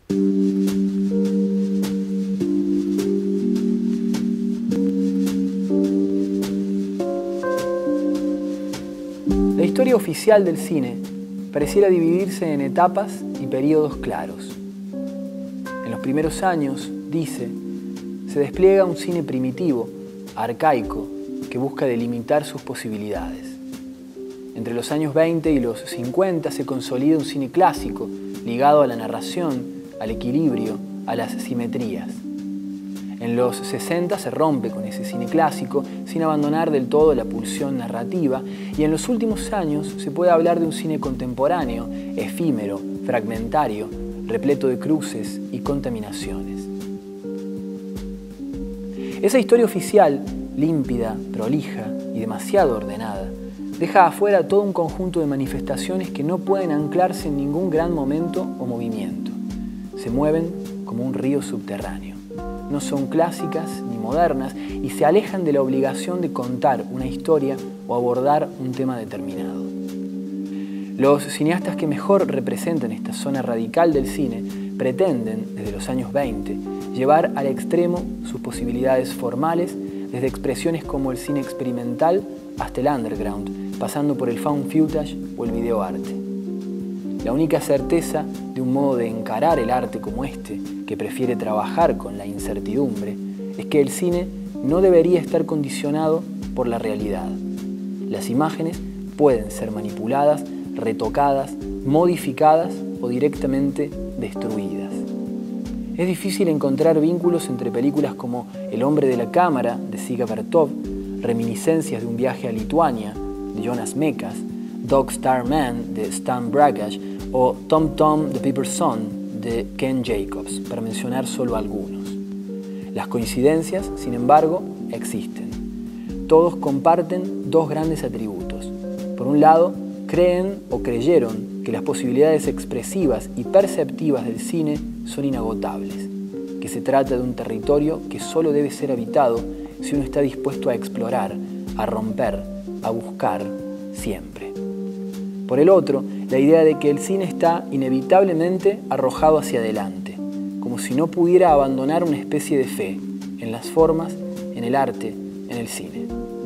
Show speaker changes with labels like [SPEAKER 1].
[SPEAKER 1] La historia oficial del cine pareciera dividirse en etapas y periodos claros. En los primeros años, dice, se despliega un cine primitivo, arcaico, que busca delimitar sus posibilidades. Entre los años 20 y los 50 se consolida un cine clásico, ligado a la narración, al equilibrio, a las simetrías. En los 60 se rompe con ese cine clásico sin abandonar del todo la pulsión narrativa, y en los últimos años se puede hablar de un cine contemporáneo, efímero, fragmentario, repleto de cruces y contaminaciones. Esa historia oficial, límpida, prolija y demasiado ordenada, deja afuera todo un conjunto de manifestaciones que no pueden anclarse en ningún gran momento o movimiento. Se mueven como un río subterráneo. No son clásicas ni modernas y se alejan de la obligación de contar una historia o abordar un tema determinado. Los cineastas que mejor representan esta zona radical del cine pretenden, desde los años 20, llevar al extremo sus posibilidades formales, desde expresiones como el cine experimental hasta el underground, pasando por el found footage o el videoarte. La única certeza de un modo de encarar el arte como este, que prefiere trabajar con la incertidumbre, es que el cine no debería estar condicionado por la realidad. Las imágenes pueden ser manipuladas, retocadas, modificadas o directamente destruidas. Es difícil encontrar vínculos entre películas como El hombre de la cámara, de Dziga Vertov, Reminiscencias de un viaje a Lituania, de Jonas Mekas, Dog Star Man, de Stan Brakhage, o Tom Tom the Paper Son, de Ken Jacobs, para mencionar solo algunos. Las coincidencias, sin embargo, existen. Todos comparten dos grandes atributos. Por un lado, creen o creyeron que las posibilidades expresivas y perceptivas del cine son inagotables, que se trata de un territorio que solo debe ser habitado si uno está dispuesto a explorar, a romper, a buscar siempre. Por el otro, la idea de que el cine está inevitablemente arrojado hacia adelante, como si no pudiera abandonar una especie de fe en las formas, en el arte, en el cine.